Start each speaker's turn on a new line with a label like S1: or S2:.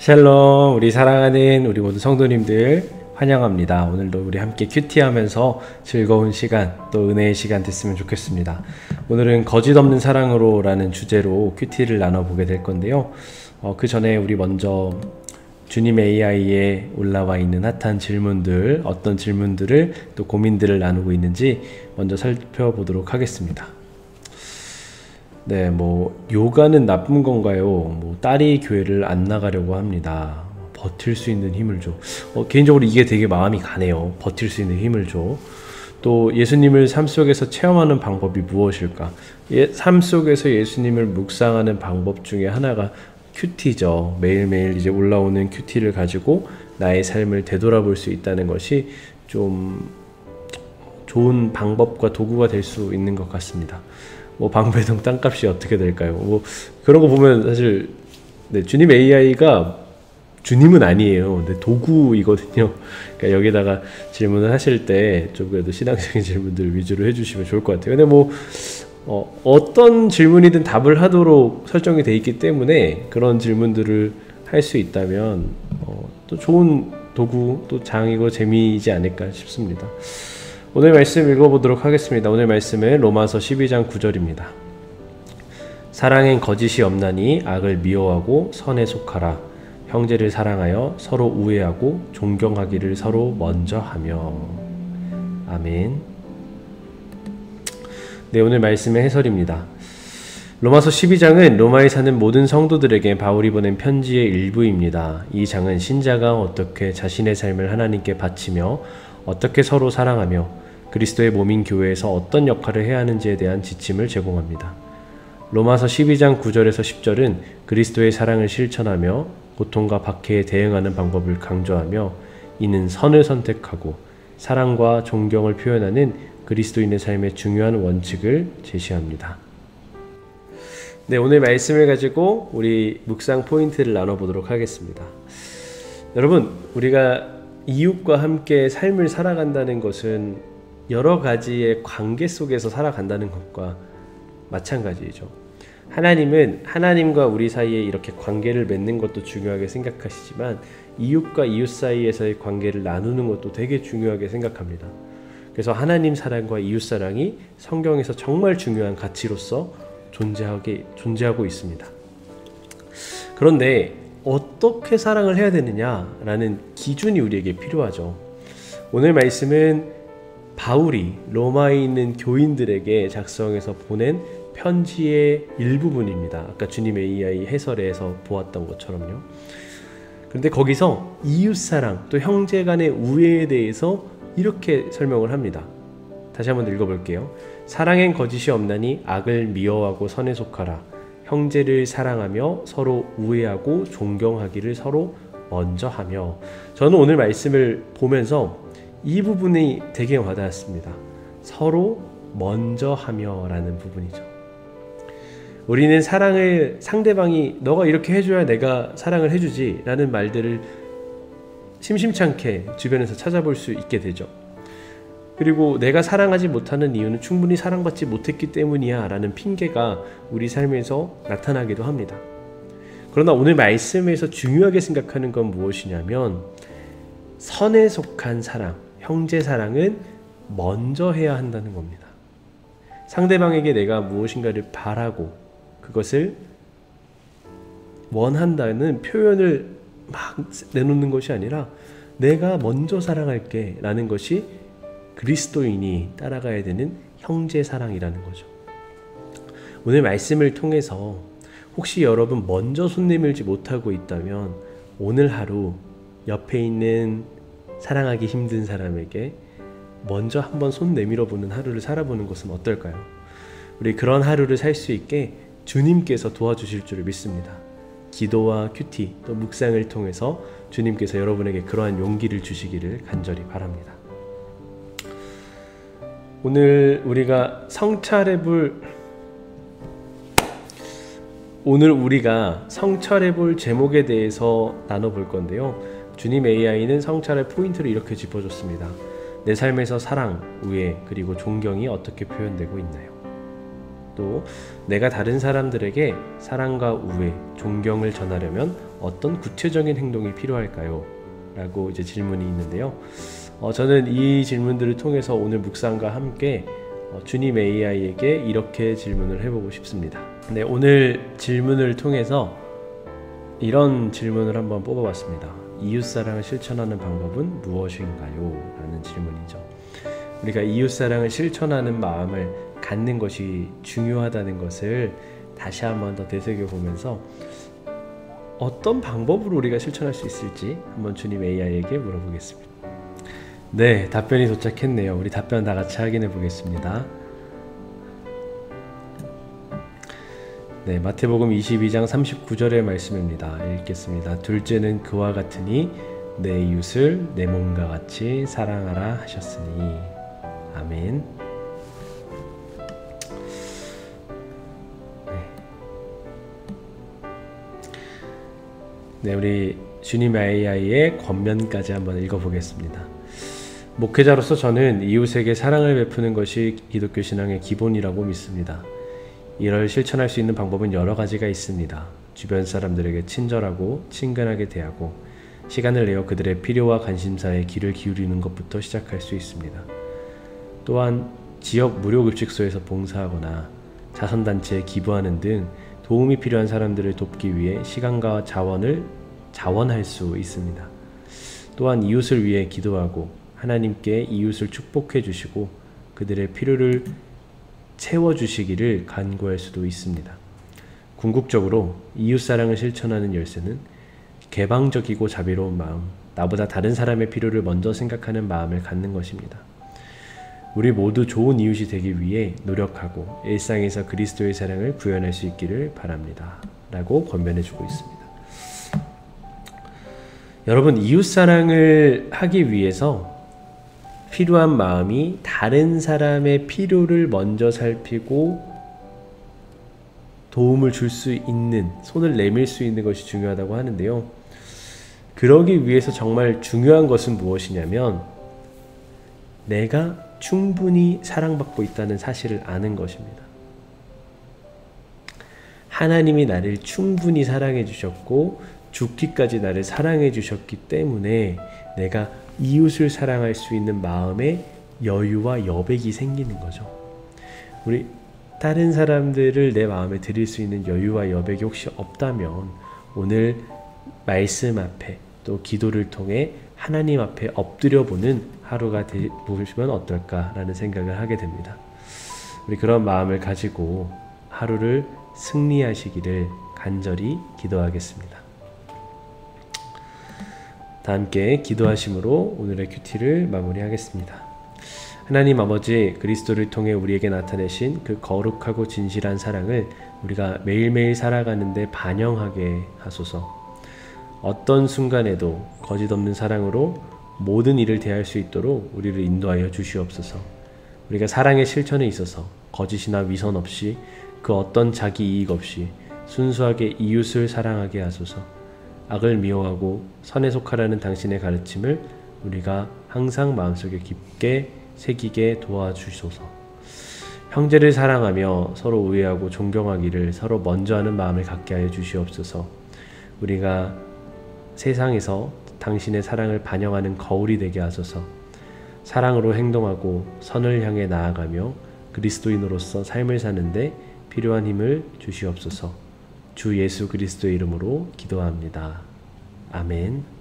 S1: 샬롬, 우리 사랑하는 우리 모든 성도님들 환영합니다. 오늘도 우리 함께 큐티하면서 즐거운 시간, 또 은혜의 시간 됐으면 좋겠습니다. 오늘은 거짓 없는 사랑으로 라는 주제로 큐티를 나눠보게 될 건데요. 그 전에 우리 먼저 주님 AI에 올라와 있는 핫한 질문들, 어떤 질문들을 또 고민들을 나누고 있는지 먼저 살펴보도록 하겠습니다. 네, 요가는 나쁜 건가요? 딸이 교회를 안 나가려고 합니다. 버틸 수 있는 힘을 줘. 개인적으로 이게 되게 마음이 가네요. 버틸 수 있는 힘을 줘. 또 예수님을 삶 속에서 체험하는 방법이 무엇일까? 삶 속에서 예수님을 묵상하는 방법 중에 하나가 큐티죠. 매일매일 이제 올라오는 큐티를 가지고 나의 삶을 되돌아볼 수 있다는 것이 좀 좋은 방법과 도구가 될 수 있는 것 같습니다. 방배동 땅값이 어떻게 될까요? 그런 거 보면 사실 주님 AI가 주님은 아니에요. 근데 도구이거든요. 그러니까 여기다가 질문을 하실 때 좀 그래도 신앙적인 질문들 위주로 해주시면 좋을 것 같아요. 근데 어떤 질문이든 답을 하도록 설정이 돼 있기 때문에 그런 질문들을 할 수 있다면 또 좋은 도구, 또 장이고 재미이지 않을까 싶습니다. 오늘 말씀 읽어보도록 하겠습니다. 오늘 말씀은 로마서 12장 9절입니다. 사랑엔 거짓이 없나니 악을 미워하고 선에 속하라. 형제를 사랑하여 서로 우애하고 존경하기를 서로 먼저 하며. 아멘. 네, 오늘 말씀의 해설입니다. 로마서 12장은 로마에 사는 모든 성도들에게 바울이 보낸 편지의 일부입니다. 이 장은 신자가 어떻게 자신의 삶을 하나님께 바치며 어떻게 서로 사랑하며 그리스도의 몸인 교회에서 어떤 역할을 해야 하는지에 대한 지침을 제공합니다. 로마서 12장 9절에서 10절은 그리스도의 사랑을 실천하며 고통과 박해에 대응하는 방법을 강조하며 이는 선을 선택하고 사랑과 존경을 표현하는 그리스도인의 삶의 중요한 원칙을 제시합니다. 네, 오늘 말씀을 가지고 우리 묵상 포인트를 나눠보도록 하겠습니다. 여러분, 우리가 이웃과 함께 삶을 살아간다는 것은 여러 가지의 관계 속에서 살아간다는 것과 마찬가지죠. 하나님은 하나님과 우리 사이에 이렇게 관계를 맺는 것도 중요하게 생각하시지만 이웃과 이웃 사이에서의 관계를 나누는 것도 되게 중요하게 생각합니다. 그래서 하나님 사랑과 이웃 사랑이 성경에서 정말 중요한 가치로서 존재하고 있습니다. 그런데 어떻게 사랑을 해야 되느냐라는 기준이 우리에게 필요하죠. 오늘 말씀은 바울이 로마에 있는 교인들에게 작성해서 보낸 편지의 일부분입니다. 아까 주님 AI 해설에서 보았던 것처럼요. 그런데 거기서 이웃사랑 또 형제 간의 우애에 대해서 이렇게 설명을 합니다. 다시 한번 읽어볼게요. 사랑엔 거짓이 없나니 악을 미워하고 선에 속하라. 형제를 사랑하며 서로 우애하고 존경하기를 서로 먼저 하며. 저는 오늘 말씀을 보면서 이 부분이 되게 와닿았습니다. 서로 먼저 하며 라는 부분이죠. 우리는 사랑을 상대방이 너가 이렇게 해줘야 내가 사랑을 해주지 라는 말들을 심심찮게 주변에서 찾아볼 수 있게 되죠. 그리고 내가 사랑하지 못하는 이유는 충분히 사랑받지 못했기 때문이야 라는 핑계가 우리 삶에서 나타나기도 합니다. 그러나 오늘 말씀에서 중요하게 생각하는 건 무엇이냐면 선에 속한 사랑, 형제 사랑은 먼저 해야 한다는 겁니다. 상대방에게 내가 무엇인가를 바라고 그것을 원한다는 표현을 막 내놓는 것이 아니라 내가 먼저 사랑할게 라는 것이 그리스도인이 따라가야 되는 형제 사랑이라는 거죠. 오늘 말씀을 통해서 혹시 여러분 먼저 손 내밀지 못하고 있다면 오늘 하루 옆에 있는 사랑하기 힘든 사람에게 먼저 한번 손 내밀어 보는 하루를 살아보는 것은 어떨까요? 우리 그런 하루를 살 수 있게 주님께서 도와주실 줄을 믿습니다. 기도와 큐티 또 묵상을 통해서 주님께서 여러분에게 그러한 용기를 주시기를 간절히 바랍니다. 오늘 우리가 성찰해볼 제목에 대해서 나눠볼 건데요. 주님 AI는 성찰의 포인트를 이렇게 짚어줬습니다. 내 삶에서 사랑, 우애, 그리고 존경이 어떻게 표현되고 있나요? 또 내가 다른 사람들에게 사랑과 우애, 존경을 전하려면 어떤 구체적인 행동이 필요할까요? 라고 이제 질문이 있는데요. 저는 이 질문들을 통해서 오늘 묵상과 함께 주님 AI에게 이렇게 질문을 해보고 싶습니다. 네, 오늘 질문을 통해서 이런 질문을 한번 뽑아봤습니다. 이웃사랑을 실천하는 방법은 무엇인가요? 라는 질문이죠. 우리가 이웃사랑을 실천하는 마음을 갖는 것이 중요하다는 것을 다시 한번 더 되새겨보면서 어떤 방법으로 우리가 실천할 수 있을지 한번 주님 AI에게 물어보겠습니다. 네, 답변이 도착했네요. 우리 답변 다 같이 확인해 보겠습니다. 네, 마태복음 22장 39절의 말씀입니다. 읽겠습니다. 둘째는 그와 같으니 내 이웃을 내 몸과 같이 사랑하라 하셨으니. 아멘. 네, 우리 주님 AI의 권면까지 한번 읽어보겠습니다. 목회자로서 저는 이웃에게 사랑을 베푸는 것이 기독교 신앙의 기본이라고 믿습니다. 이를 실천할 수 있는 방법은 여러 가지가 있습니다. 주변 사람들에게 친절하고 친근하게 대하고 시간을 내어 그들의 필요와 관심사에 귀를 기울이는 것부터 시작할 수 있습니다. 또한 지역 무료급식소에서 봉사하거나 자선단체에 기부하는 등 도움이 필요한 사람들을 돕기 위해 시간과 자원할 수 있습니다. 또한 이웃을 위해 기도하고 하나님께 이웃을 축복해 주시고 그들의 필요를 채워주시기를 간구할 수도 있습니다. 궁극적으로 이웃사랑을 실천하는 열쇠는 개방적이고 자비로운 마음, 나보다 다른 사람의 필요를 먼저 생각하는 마음을 갖는 것입니다. 우리 모두 좋은 이웃이 되기 위해 노력하고 일상에서 그리스도의 사랑을 구현할 수 있기를 바랍니다. 라고 권면해주고 있습니다. 여러분, 이웃사랑을 하기 위해서 필요한 마음이 다른 사람의 필요를 먼저 살피고 도움을 줄 수 있는, 손을 내밀 수 있는 것이 중요하다고 하는데요. 그러기 위해서 정말 중요한 것은 무엇이냐면 내가 충분히 사랑받고 있다는 사실을 아는 것입니다. 하나님이 나를 충분히 사랑해 주셨고 죽기까지 나를 사랑해 주셨기 때문에 내가 이웃을 사랑할 수 있는 마음의 여유와 여백이 생기는 거죠. 우리 다른 사람들을 내 마음에 들일 수 있는 여유와 여백이 혹시 없다면 오늘 말씀 앞에 또 기도를 통해 하나님 앞에 엎드려보는 하루가 되시면 어떨까라는 생각을 하게 됩니다. 우리 그런 마음을 가지고 하루를 승리하시기를 간절히 기도하겠습니다. 다 함께 기도하심으로 오늘의 큐티를 마무리하겠습니다. 하나님 아버지, 그리스도를 통해 우리에게 나타내신 그 거룩하고 진실한 사랑을 우리가 매일매일 살아가는데 반영하게 하소서. 어떤 순간에도 거짓없는 사랑으로 모든 일을 대할 수 있도록 우리를 인도하여 주시옵소서. 우리가 사랑의 실천에 있어서 거짓이나 위선 없이 그 어떤 자기 이익 없이 순수하게 이웃을 사랑하게 하소서. 악을 미워하고 선에 속하라는 당신의 가르침을 우리가 항상 마음속에 깊게 새기게 도와주소서. 형제를 사랑하며 서로 우애하고 존경하기를 서로 먼저 하는 마음을 갖게 하여 주시옵소서. 우리가 세상에서 당신의 사랑을 반영하는 거울이 되게 하소서. 사랑으로 행동하고 선을 향해 나아가며 그리스도인으로서 삶을 사는데 필요한 힘을 주시옵소서. 주 예수 그리스도의 이름으로 기도합니다. 아멘.